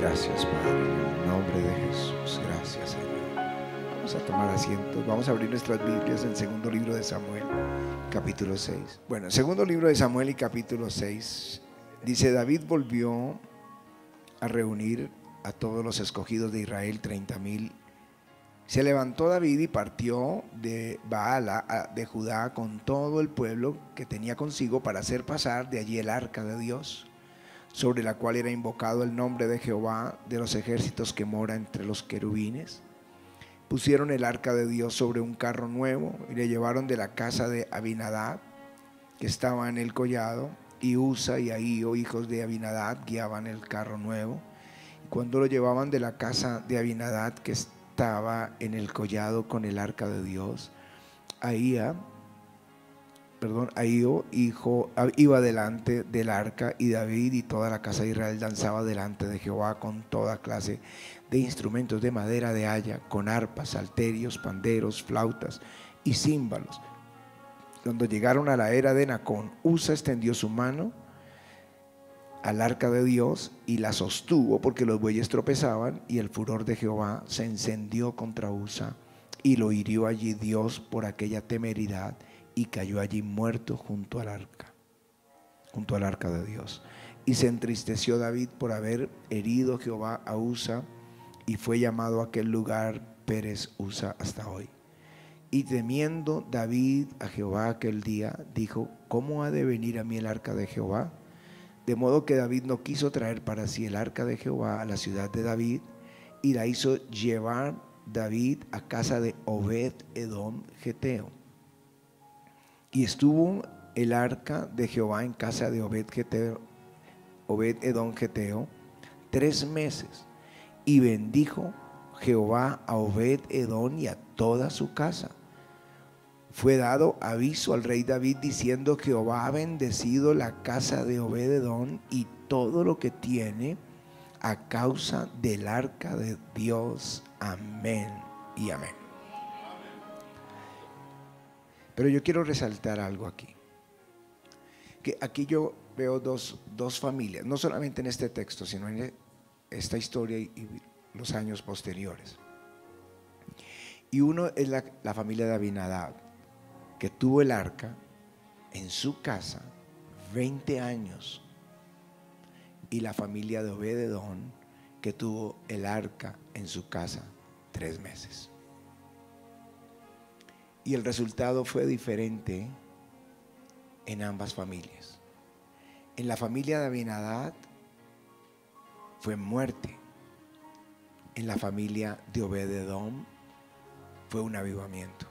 Gracias, Padre, en el nombre de Jesús. Gracias, Señor. Vamos a tomar asiento. Vamos a abrir nuestras Biblias en segundo libro de Samuel, capítulo 6. Bueno, en segundo libro de Samuel y capítulo 6, dice: David volvió a reunir a todos los escogidos de Israel, 30,000. Se levantó David y partió de Baala de Judá con todo el pueblo que tenía consigo para hacer pasar de allí el arca de Dios, sobre la cual era invocado el nombre de Jehová de los ejércitos que mora entre los querubines. Pusieron el arca de Dios sobre un carro nuevo y le llevaron de la casa de Abinadab, que estaba en el collado, y Usa y Ahío, hijos de Abinadab, guiaban el carro nuevo. Y cuando lo llevaban de la casa de Abinadab, que estaba en el collado con el arca de Dios, Ahío, hijo, iba delante del arca, y David y toda la casa de Israel danzaba delante de Jehová con toda clase de instrumentos de madera de haya, con arpas, salterios, panderos, flautas y címbalos. Cuando llegaron a la era de Nacón, Usa extendió su mano al arca de Dios y la sostuvo, porque los bueyes tropezaban, y el furor de Jehová se encendió contra Usa, y lo hirió allí Dios por aquella temeridad, y cayó allí muerto junto al arca de Dios. Y se entristeció David por haber herido Jehová a Usa, y fue llamado a aquel lugar Pérez Usa hasta hoy. Y temiendo David a Jehová aquel día, dijo: ¿cómo ha de venir a mí el arca de Jehová? De modo que David no quiso traer para sí el arca de Jehová a la ciudad de David, y la hizo llevar David a casa de Obed-edom geteo. Y estuvo el arca de Jehová en casa de Obed-edom geteo 3 meses, y bendijo Jehová a Obed-edom y a toda su casa. Fue dado aviso al rey David diciendo: Jehová ha bendecido la casa de Obed-edom y todo lo que tiene a causa del arca de Dios. Amén y amén. Pero yo quiero resaltar algo aquí. Que aquí yo veo dos familias, no solamente en este texto, sino en esta historia y los años posteriores. Y uno es la familia de Abinadab, que tuvo el arca en su casa 20 años, y la familia de Obed-edom, que tuvo el arca en su casa 3 meses. Y el resultado fue diferente en ambas familias. En la familia de Abinadab fue muerte. En la familia de Obed-edom fue un avivamiento.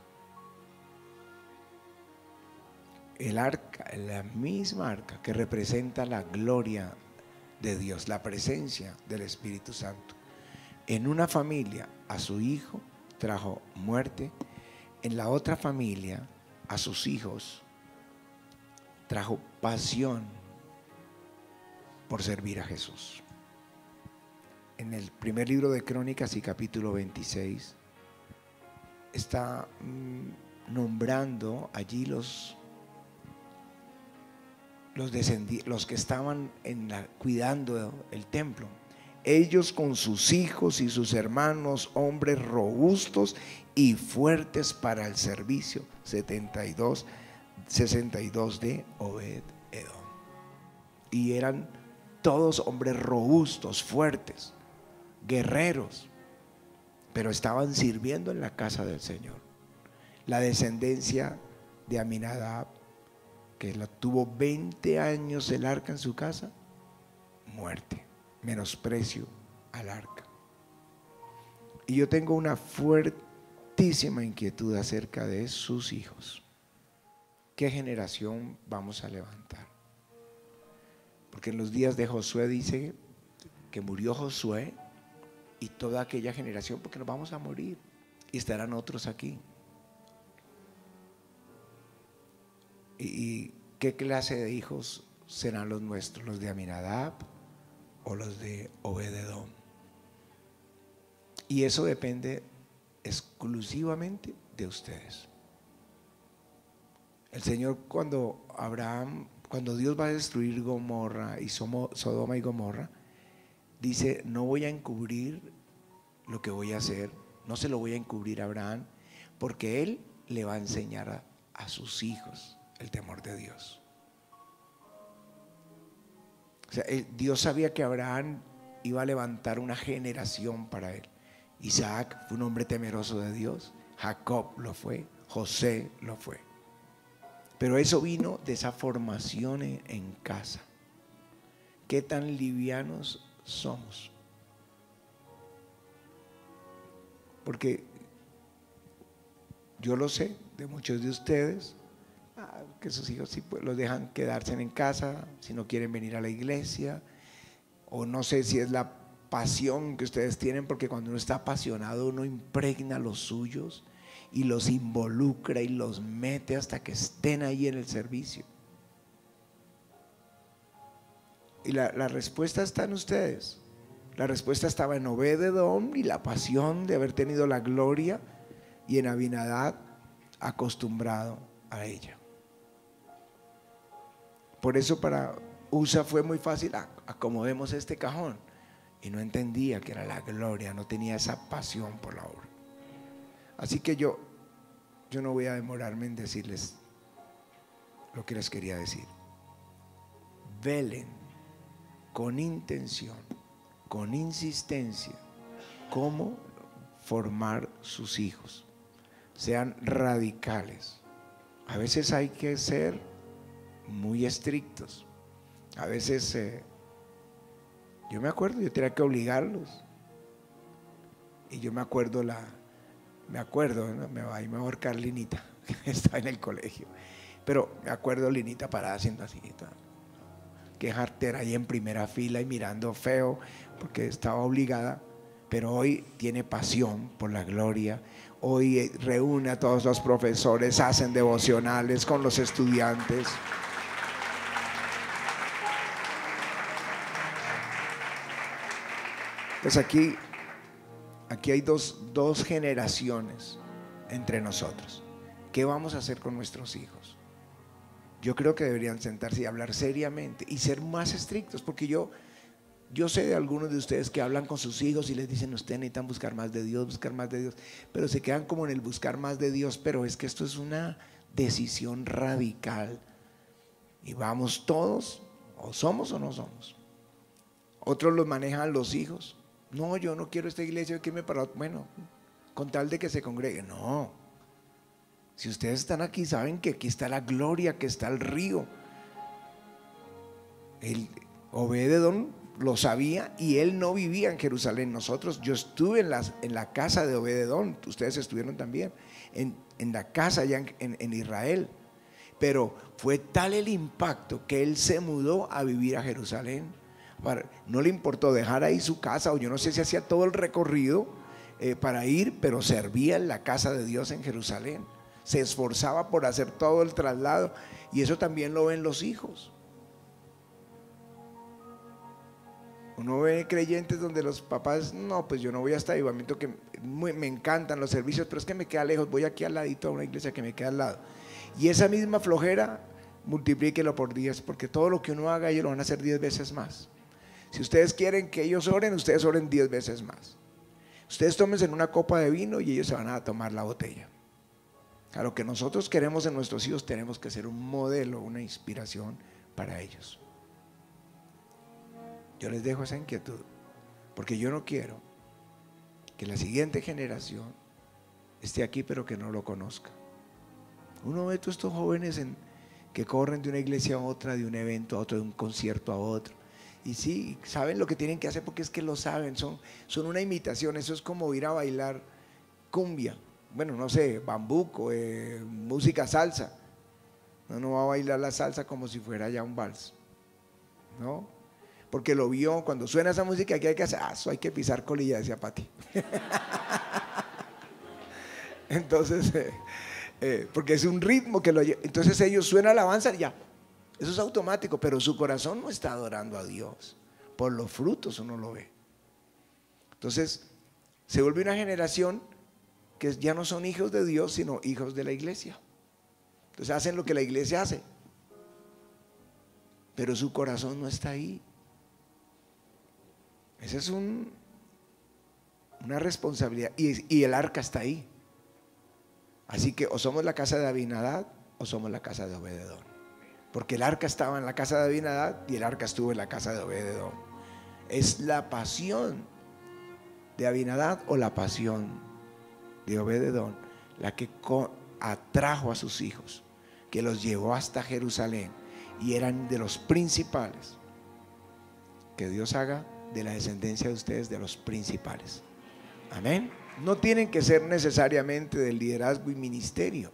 El arca, la misma arca que representa la gloria de Dios, la presencia del Espíritu Santo, en una familia a su hijo trajo muerte, en la otra familia a sus hijos trajo pasión por servir a Jesús. En el primer libro de Crónicas y capítulo 26 está nombrando allí los que estaban cuidando el templo. Ellos con sus hijos y sus hermanos, hombres robustos y fuertes para el servicio. 62 de Obed-edom. Y eran todos hombres robustos, fuertes, guerreros, pero estaban sirviendo en la casa del Señor. La descendencia de Aminadab, que tuvo 20 años el arca en su casa, muerte, menosprecio al arca. Y yo tengo una fuertísima inquietud acerca de sus hijos. ¿Qué generación vamos a levantar? Porque en los días de Josué dice que murió Josué y toda aquella generación, porque nos vamos a morir y estarán otros aquí. ¿Y qué clase de hijos serán los nuestros? ¿Los de Aminadab o los de Obed-edom? Y eso depende exclusivamente de ustedes. El Señor, cuando Dios va a destruir Gomorra y Sodoma y Gomorra, dice, no voy a encubrir lo que voy a hacer, no se lo voy a encubrir a Abraham, porque él le va a enseñar a sus hijos el temor de Dios. O sea, Dios sabía que Abraham iba a levantar una generación para él. Isaac fue un hombre temeroso de Dios, Jacob lo fue, José lo fue. Pero eso vino de esa formación en casa. ¿Qué tan livianos somos? Porque yo lo sé de muchos de ustedes, que sus hijos sí, pues, los dejan quedarse en casa, si no quieren venir a la iglesia, o no sé si es la pasión que ustedes tienen, porque cuando uno está apasionado uno impregna a los suyos y los involucra y los mete hasta que estén ahí en el servicio. Y la respuesta está en ustedes. La respuesta estaba en Obed-edom y la pasión de haber tenido la gloria, y en Abinadab, acostumbrado a ella. Por eso para Usa fue muy fácil, acomodemos este cajón, y no entendía que era la gloria, no tenía esa pasión por la obra. Así que yo no voy a demorarme en decirles lo que les quería decir. Velen con intención, con insistencia, cómo formar sus hijos. Sean radicales. A veces hay que ser muy estrictos. A veces yo me acuerdo, yo tenía que obligarlos. Y yo me acuerdo, ¿no? Me va a ir mejor Carlinita, que estaba en el colegio. Pero me acuerdo Linita parada haciendo así, que jartera ahí en primera fila y mirando feo, porque estaba obligada. Pero hoy tiene pasión por la gloria. Hoy reúne a todos los profesores, hacen devocionales con los estudiantes. Pues aquí hay dos generaciones entre nosotros. ¿Qué vamos a hacer con nuestros hijos? Yo creo que deberían sentarse y hablar seriamente y ser más estrictos, porque yo sé de algunos de ustedes que hablan con sus hijos y les dicen, ustedes necesitan buscar más de Dios, pero se quedan como en el buscar más de Dios. Pero es que esto es una decisión radical, y vamos todos, o somos o no somos. Otros los manejan los hijos. No, yo no quiero esta iglesia, yo quiero irme para otro. Bueno, con tal de que se congregue. No, si ustedes están aquí, saben que aquí está la gloria, que está el río. El Obed-edom lo sabía, y él no vivía en Jerusalén. Yo estuve en la casa de Obed-edom, ustedes estuvieron también en la casa allá en Israel. Pero fue tal el impacto que él se mudó a vivir a Jerusalén. No le importó dejar ahí su casa, o yo no sé si hacía todo el recorrido para ir, pero servía en la casa de Dios en Jerusalén. Se esforzaba por hacer todo el traslado, y eso también lo ven los hijos. Uno ve creyentes donde los papás, no, pues yo no voy hasta Avivamiento, que me encantan los servicios, pero es que me queda lejos, voy aquí al ladito a una iglesia que me queda al lado. Y esa misma flojera, multiplíquelo por 10, porque todo lo que uno haga ellos lo van a hacer 10 veces más. Si ustedes quieren que ellos oren, ustedes oren 10 veces más. Ustedes tómense en una copa de vino y ellos se van a tomar la botella. A lo que nosotros queremos en nuestros hijos, tenemos que ser un modelo, una inspiración para ellos. Yo les dejo esa inquietud, porque yo no quiero que la siguiente generación esté aquí pero que no lo conozca. Uno ve a todos estos jóvenes que corren de una iglesia a otra, de un evento a otro, de un concierto a otro, y sí, saben lo que tienen que hacer, porque es que lo saben, son una imitación. Eso es como ir a bailar cumbia, bueno, no sé, bambuco, música salsa. No va a bailar la salsa como si fuera ya un vals, ¿no? Porque lo vio, cuando suena esa música, ¿qué hay que hacer? Eso hay que pisar colilla, decía Pati. Entonces, porque es un ritmo que lo lleva. Entonces ellos suena alabanza y ya, eso es automático, pero su corazón no está adorando a Dios. Por los frutos uno lo ve. Entonces se vuelve una generación que ya no son hijos de Dios, sino hijos de la iglesia. Entonces hacen lo que la iglesia hace, pero su corazón no está ahí. Esa es una responsabilidad. Y el arca está ahí. Así que o somos la casa de Abinadab o somos la casa de Obed-edom. Porque el arca estaba en la casa de Abinadab y el arca estuvo en la casa de Obed-edom. Es la pasión de Abinadab o la pasión de Obed-edom la que atrajo a sus hijos, que los llevó hasta Jerusalén y eran de los principales. Que Dios haga de la descendencia de ustedes de los principales. Amén. No tienen que ser necesariamente del liderazgo y ministerio.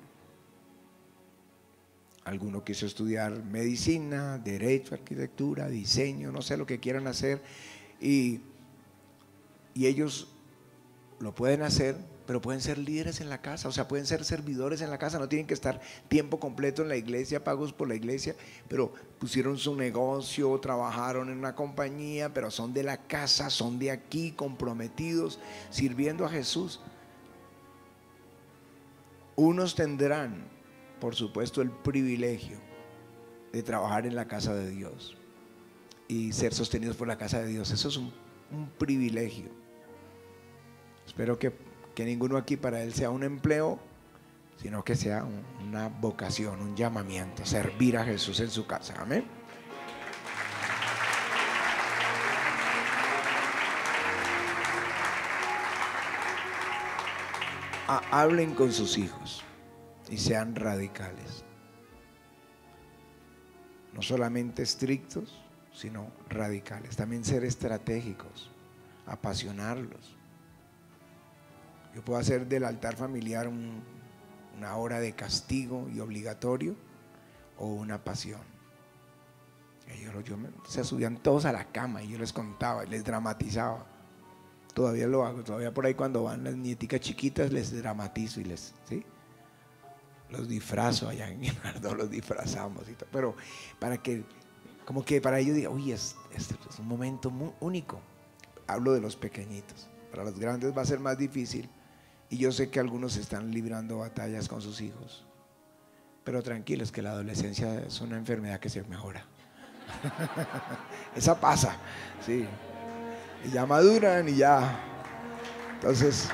Alguno quiso estudiar medicina, derecho, arquitectura, diseño, no sé lo que quieran hacer, y ellos lo pueden hacer, pero pueden ser líderes en la casa, o sea, pueden ser servidores en la casa, no tienen que estar tiempo completo en la iglesia, pagos por la iglesia, pero pusieron su negocio, trabajaron en una compañía, pero son de la casa, son de aquí, comprometidos, sirviendo a Jesús. Unos tendrán, por supuesto, el privilegio de trabajar en la casa de Dios y ser sostenidos por la casa de Dios. Eso es un privilegio. Espero que ninguno aquí para él sea un empleo, sino que sea una vocación, un llamamiento, servir a Jesús en su casa. Amén. Hablen con sus hijos y sean radicales. No solamente estrictos, sino radicales. También ser estratégicos, apasionarlos. Yo puedo hacer del altar familiar una hora de castigo y obligatorio o una pasión. Se subían todos a la cama y yo les contaba y les dramatizaba. Todavía lo hago, todavía por ahí cuando van las nieticas chiquitas les dramatizo y ¿sí? Los disfrazo allá en Guinardó, los disfrazamos y todo, pero para que, como que para ellos digan, uy, este es un momento muy único. Hablo de los pequeñitos, para los grandes va a ser más difícil. Y yo sé que algunos están librando batallas con sus hijos, pero tranquilos que la adolescencia es una enfermedad que se mejora. Esa pasa, sí. Y ya maduran y ya. Entonces,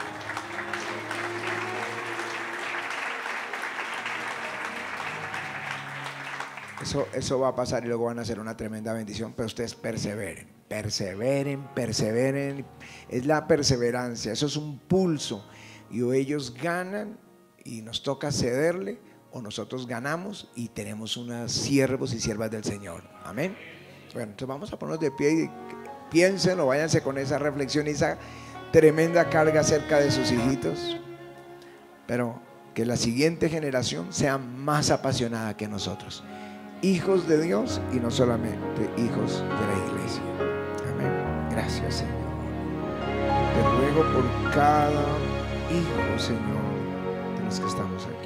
eso va a pasar y luego van a ser una tremenda bendición, pero ustedes perseveren, perseveren, perseveren. Es la perseverancia, eso es un pulso. Y o ellos ganan y nos toca cederle, o nosotros ganamos y tenemos unas siervos y siervas del Señor. Amén. Bueno, entonces vamos a ponernos de pie y piénsenlo, váyanse con esa reflexión y esa tremenda carga acerca de sus hijitos. Pero que la siguiente generación sea más apasionada que nosotros. Hijos de Dios y no solamente hijos de la iglesia. Amén. Gracias, Señor. Te ruego por cada hijo, Señor, de los que estamos aquí.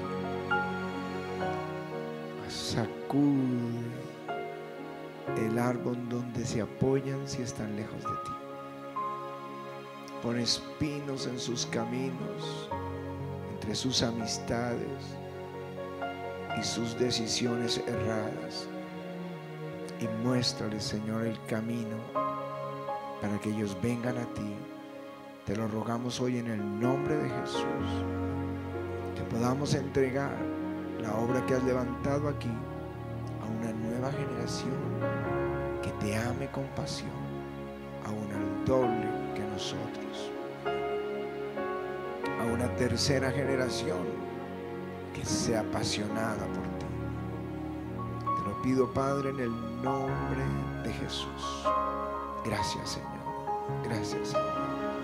Sacude el árbol donde se apoyan si están lejos de ti. Pon espinos en sus caminos, entre sus amistades y sus decisiones erradas. Y muéstrales, Señor, el camino para que ellos vengan a ti. Te lo rogamos hoy en el nombre de Jesús, que podamos entregar la obra que has levantado aquí a una nueva generación que te ame con pasión, aún al doble que nosotros, a una tercera generación que sea apasionada por ti. Te lo pido, Padre, en el nombre de Jesús. Gracias, Señor. Gracias, Señor.